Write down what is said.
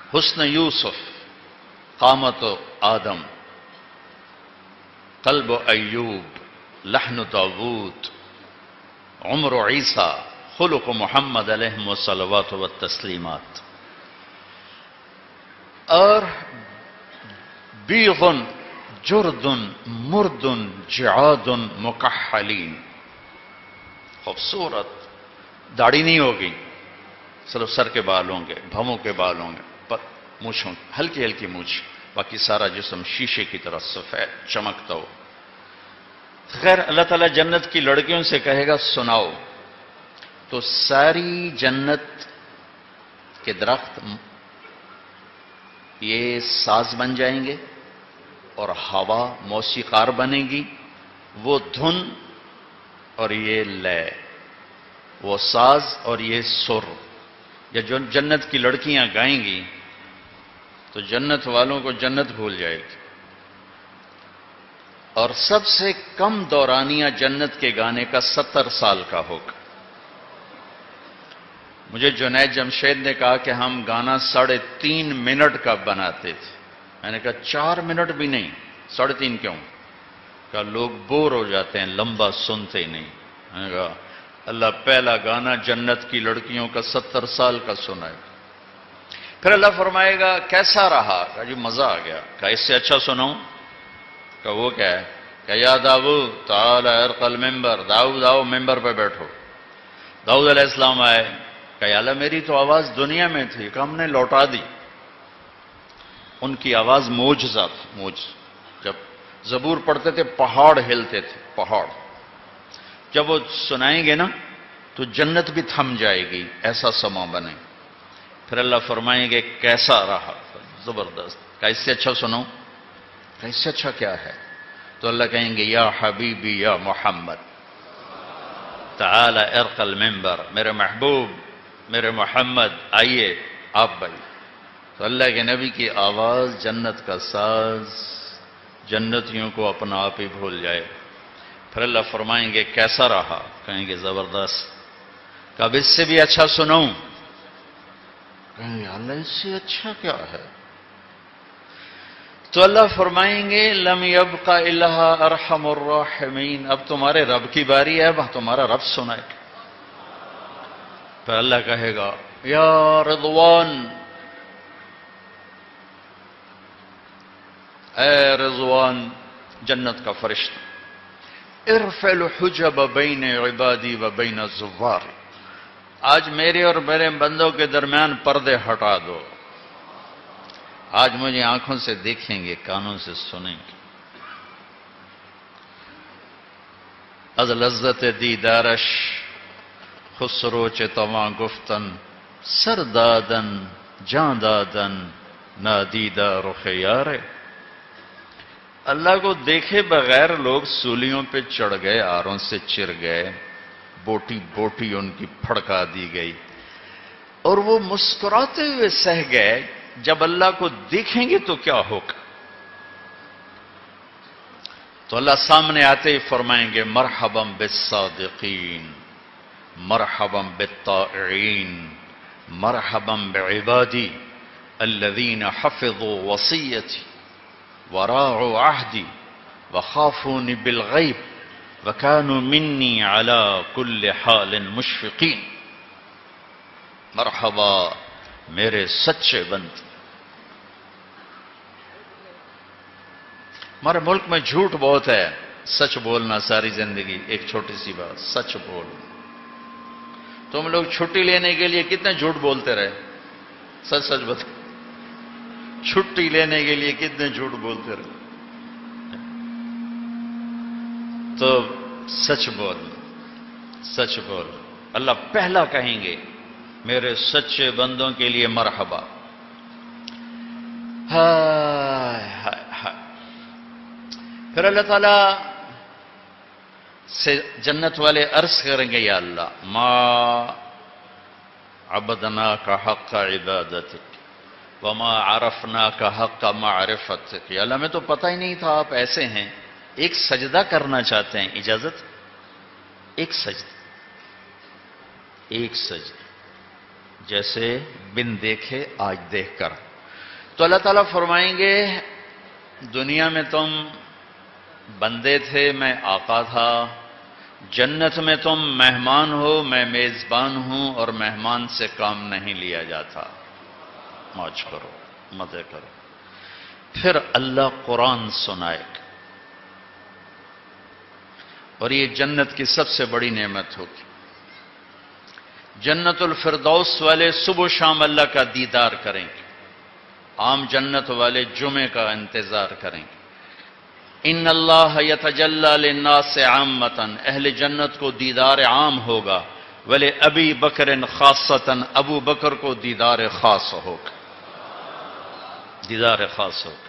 حسن یوسف، قامت آدم، قلب ایوب، لحن داود، عمر عیسیٰ، خلق محمد علیہ الصلوات والتسلیمات. اور بیغ جرد مرد جعاد مکحلین، خوبصورت داڑھی نہیں ہوگی، صرف سر کے بال ہوں گے، بھووں کے بال ہوں گے، مونچھ ہوں، ہلکی ہلکی مونچھ، باقی سارا جسم شیشے کی طرح سفید چمکتا ہو. خیر اللہ تعالیٰ جنت کی لڑکیوں سے کہے گا سناؤ، تو ساری جنت کے درخت یہ ساز بن جائیں گے اور ہوا موسیقار بنے گی، وہ دھن اور یہ لے، وہ ساز اور یہ سر. یا جو جنت کی لڑکیاں گائیں گی تو جنت والوں کو جنت بھول جائے گی. اور سب سے کم دورانیہ جنت کے گانے کا 70 سال کا ہوگا. مجھے جنید جمشید نے کہا کہ ہم گانا 3.5 منٹ کا بناتے تھے. میں نے کہا 4 منٹ بھی نہیں، 3.5 کیوں؟ کہا لوگ بور ہو جاتے ہیں، لمبا سنتے ہی نہیں. میں نے کہا اللہ پہلا گانا جنت کی لڑکیوں کا 70 سال کا سنائے. پھر اللہ فرمائے گا کیسا رہا؟ کہا جی مزہ آ گیا. کہا اس سے اچھا سناؤں؟ کہا وہ کیا ہے؟ کہا یا داؤد تعالی ارقى المنبر، داؤد آؤ ممبر پہ بیٹھو. داؤد علیہ السلام آئے. کہا یا اللہ میری تو آواز دنیا میں تھی. کہ ہم نے لوٹا دی. ان کی آواز معجزہ تھی، معجزہ. جب زبور پڑھتے تھے پہاڑ ہلتے تھے، پہاڑ. جب وہ سنائیں گے نا تو جنت بھی تھم جائے گی، ایسا سما بنے. پھر اللہ فرمائیں گے کیسا رہا؟ زبردست. کہا اس سے اچھا سنو. کہا اس سے اچھا کیا ہے؟ تو اللہ کہیں گے یا حبیبی یا محمد تعالی ارقى المنبر، میرے محبوب میرے محمد آئیے آپ بھائی. تو اللہ کے نبی کی آواز جنت کا ساز جنتیوں کو اپنا آپ ہی بھول جائے. پھر اللہ فرمائیں گے کیسا رہا؟ کہیں گے زبردست. کب اس سے بھی اچھا سنوں؟ کہیں گے اللہ اس سے اچھا کیا ہے؟ تو اللہ فرمائیں گے لم يبق الا ارحم الراحمین، اب تمہارے رب کی باری ہے، اب تمہارا رب سنائے. پھر اللہ کہے گا یا رضوان، اے رضوان جنت کا فرشتہ، ارفع الحجب بین عبادی و بین الزوار، آج میرے اور میرے بندوں کے درمیان پردے ہٹا دو. آج مجھے آنکھوں سے دیکھیں گے، کانوں سے سنیں گے. از لذت دیدارش خسرو چتواں گفتن، سر دادن جان دادن نادیدہ رخ یار. اللہ کو دیکھے بغیر لوگ سولیوں پہ چڑھ گئے، آروں سے چر گئے، بوٹی بوٹی ان کی پھڑکا دی گئی، اور وہ مسکراتے ہوئے سہ گئے. جب اللہ کو دیکھیں گے تو کیا ہوگا؟ تو اللہ سامنے آتے ہی فرمائیں گے مرحبا بالصادقین، مرحبا بالطائعین، مرحبا بعبادی الذین حفظوا وصیتی وراعوا عہدی وخافونی بالغیب وکانوا منی علی کل حال مشفقین. مرحبا میرے سچے بندے. ہمارے ملک میں جھوٹ بہت ہے، سچ بولنا ساری زندگی. ایک چھوٹی سی بات، سچ بول. تم لوگ چھٹی لینے کے لیے کتنے جھوٹ بولتے رہے؟ سچ سچ بتا، چھٹی لینے کے لیے کتنے جھوٹ بولتے رہے؟ تو سچ بول، سچ بول. اللہ پہلا کہیں گے میرے سچے بندوں کے لیے مرحبا. ہائے ہائے ہائے. پھر اللہ تعالیٰ سے جنت والے عرض کریں گے یا اللہ ما عبدناک حق عبادتک وما عرفناک حق معرفتک. یا اللہ میں تو پتہ ہی نہیں تھا آپ ایسے ہیں. ایک سجدہ کرنا چاہتے ہیں، اجازت؟ ایک سجدہ، ایک سجدہ، جیسے بن دیکھے آج دیکھ کر تو اللہ تعالیٰ فرمائیں گے دنیا میں تم بندے تھے، میں آقا تھا، جنت میں تم مہمان ہو، میں میزبان ہوں، اور مہمان سے کام نہیں لیا جاتا، موج کرو، مزے کرو۔ پھر اللہ قرآن سنائے گا، اور یہ جنت کی سب سے بڑی نعمت ہوگی۔ جنت الفردوس والے صبح و شام اللہ کا دیدار کریں گے، عام جنت والے جمعے کا انتظار کریں گے۔ ان اللہ یتجلی للناس عامۃ، اہل جنت کو دیدار عام ہوگا، ولی ابی بکر خاصۃ، ابو بکر کو دیدار خاص ہوگا، دیدار خاص ہوگا۔